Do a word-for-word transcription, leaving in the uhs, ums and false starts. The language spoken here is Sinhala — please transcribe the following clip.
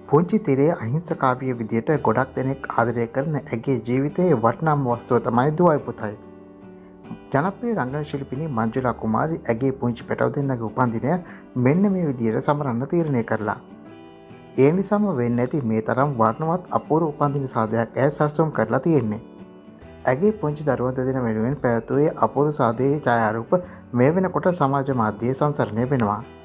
පුංචි තිරේ අහිංසකාවිය විදියට ගොඩක් දෙනෙක් ආදරය කරන ඇගේ ජීවිතයේ වටිනාම වස්තුව තමයි දුවයි පුතයි. ජනප්‍රිය රංගන ශිල්පිනී මංජුලා කුමාරි ඇගේ පුංචි පැටව දෙන්නගේ උපන්දිනය මෙන්න මේ විදියට සමරන්න තීරණය කරලා. ඒ නිසාම වෙන්නේ නැති මේ තරම් වර්ණවත් අපූර්ව උපන්දින සාදයක් ඇය සැලසුම් කරලා තියෙන්නේ. ඇගේ පුංචි දරුවන් දෙදෙනා වෙනුවෙන් පැවැත්වුවේ අපූර්ව සාදයේ ඡායාරූප මේ වෙනකොට සමාජ මාධ්‍යයේ සංසරණය වෙනවා.